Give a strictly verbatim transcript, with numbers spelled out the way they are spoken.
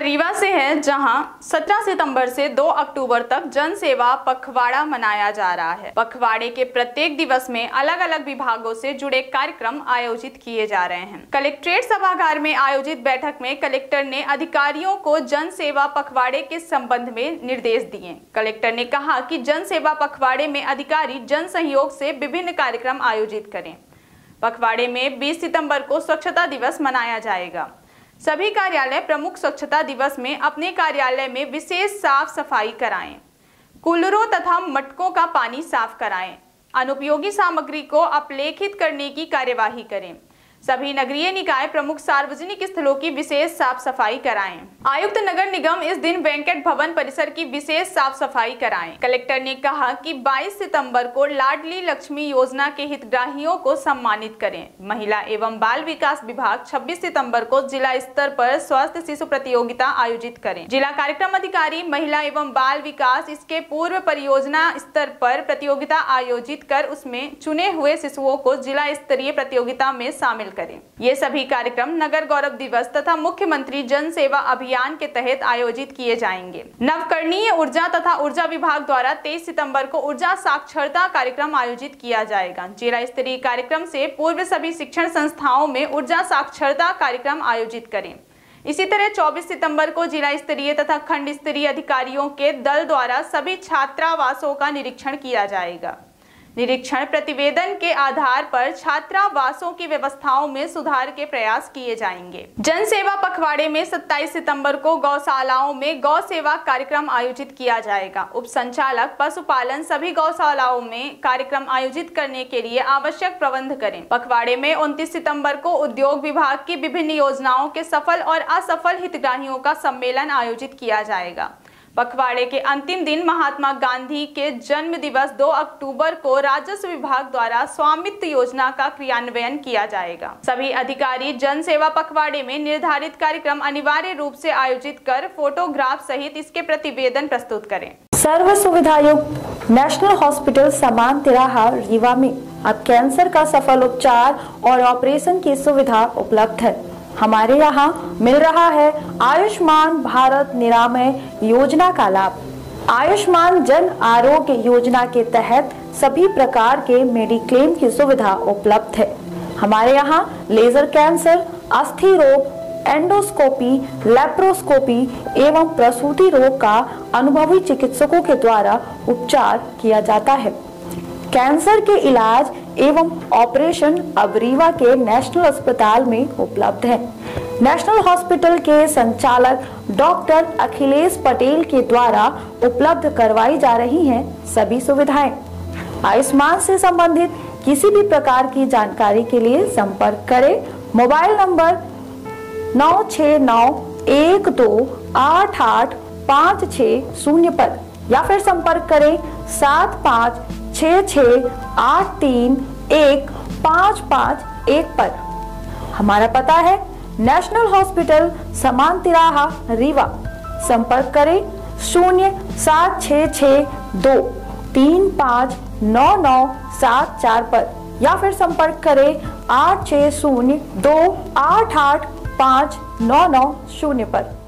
रीवा से है, जहां सत्रह सितंबर से दो अक्टूबर तक जन सेवा पखवाड़ा मनाया जा रहा है। पखवाड़े के प्रत्येक दिवस में अलग अलग विभागों से जुड़े कार्यक्रम आयोजित किए जा रहे हैं। कलेक्ट्रेट सभागार में आयोजित बैठक में कलेक्टर ने अधिकारियों को जन सेवा पखवाड़े के संबंध में निर्देश दिए। कलेक्टर ने कहा कि जन सेवा पखवाड़े में अधिकारी जन सहयोग से विभिन्न कार्यक्रम आयोजित करें। पखवाड़े में बीस सितंबर को स्वच्छता दिवस मनाया जाएगा। सभी कार्यालय प्रमुख स्वच्छता दिवस में अपने कार्यालय में विशेष साफ सफाई कराएं। कूलरों तथा मटकों का पानी साफ कराएं। अनुपयोगी सामग्री को अपलेखित करने की कार्यवाही करें। सभी नगरीय निकाय प्रमुख सार्वजनिक स्थलों की विशेष साफ सफाई कराएं। आयुक्त नगर निगम इस दिन वेंकट भवन परिसर की विशेष साफ सफाई कराएं। कलेक्टर ने कहा कि बाईस सितंबर को लाडली लक्ष्मी योजना के हितग्राहियों को सम्मानित करें। महिला एवं बाल विकास विभाग छब्बीस सितंबर को जिला स्तर पर स्वास्थ्य शिशु प्रतियोगिता आयोजित करें। जिला कार्यक्रम अधिकारी महिला एवं बाल विकास इसके पूर्व परियोजना स्तर पर प्रतियोगिता आयोजित कर उसमें चुने हुए शिशुओं को जिला स्तरीय प्रतियोगिता में शामिल करें। ये सभी कार्यक्रम नगर गौरव दिवस तथा मुख्यमंत्री जन सेवा अभियान के तहत आयोजित किए जाएंगे। नवकरणीय ऊर्जा तथा ऊर्जा विभाग द्वारा तेईस सितंबर को ऊर्जा साक्षरता कार्यक्रम आयोजित किया जाएगा। जिला स्तरीय कार्यक्रम से पूर्व सभी शिक्षण संस्थाओं में ऊर्जा साक्षरता कार्यक्रम आयोजित करें। इसी तरह चौबीस सितंबर को जिला स्तरीय तथा खंड स्तरीय अधिकारियों के दल द्वारा सभी छात्रावासों का निरीक्षण किया जाएगा। निरीक्षण प्रतिवेदन के आधार पर छात्रावासों की व्यवस्थाओं में सुधार के प्रयास किए जाएंगे। जन सेवा पखवाड़े में सत्ताईस सितंबर को गौशालाओं में गौ सेवा कार्यक्रम आयोजित किया जाएगा। उप संचालक पशुपालन सभी गौशालाओं में कार्यक्रम आयोजित करने के लिए आवश्यक प्रबंध करें। पखवाड़े में उनतीस सितंबर को उद्योग विभाग की विभिन्न योजनाओं के सफल और असफल हितग्राहियों का सम्मेलन आयोजित किया जाएगा। पखवाड़े के अंतिम दिन महात्मा गांधी के जन्म दिवस दो अक्टूबर को राजस्व विभाग द्वारा स्वामित्व योजना का क्रियान्वयन किया जाएगा। सभी अधिकारी जन सेवा पखवाड़े में निर्धारित कार्यक्रम अनिवार्य रूप से आयोजित कर फोटोग्राफ सहित इसके प्रतिवेदन प्रस्तुत करें। सर्व सुविधा युक्त नेशनल हॉस्पिटल समान तिराहा रीवा में अब कैंसर का सफल उपचार और ऑपरेशन की सुविधा उपलब्ध है। हमारे यहाँ मिल रहा है आयुष्मान भारत निरामय योजना का लाभ। आयुष्मान जन आरोग्य योजना के तहत सभी प्रकार के मेडिक्लेम की सुविधा उपलब्ध है। हमारे यहाँ लेजर कैंसर, अस्थि रोग, एंडोस्कोपी, लेप्रोस्कोपी एवं प्रसूति रोग का अनुभवी चिकित्सकों के द्वारा उपचार किया जाता है। कैंसर के इलाज एवं ऑपरेशन अब रीवा के नेशनल अस्पताल में उपलब्ध है। नेशनल हॉस्पिटल के संचालक डॉक्टर अखिलेश पटेल के द्वारा उपलब्ध करवाई जा रही हैं सभी सुविधाएं। आयुष्मान से संबंधित किसी भी प्रकार की जानकारी के लिए संपर्क करें मोबाइल नंबर नौ छह नौ एक दो आठ आठ पाँच छह शून्य पर या फिर संपर्क करें सात पाँच छः छः आठ तीन एक पाँच पाँच एक पर। हमारा पता है नेशनल हॉस्पिटल समान तिराहा रीवा। संपर्क करें शून्य सात छः छः दो तीन पाँच नौ नौ सात चार पर या फिर संपर्क करें आठ छः शून्य दो आठ आठ पाँच नौ नौ शून्य पर।